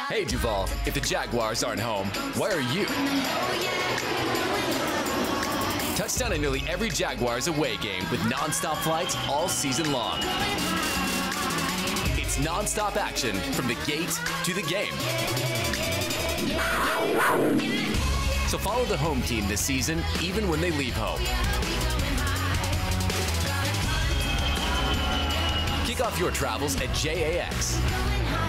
Hey Duval, if the Jaguars aren't home, why are you? Touchdown in nearly every Jaguars away game with nonstop flights all season long. It's nonstop action from the gate to the game. So follow the home team this season, even when they leave home. Kick off your travels at JAX.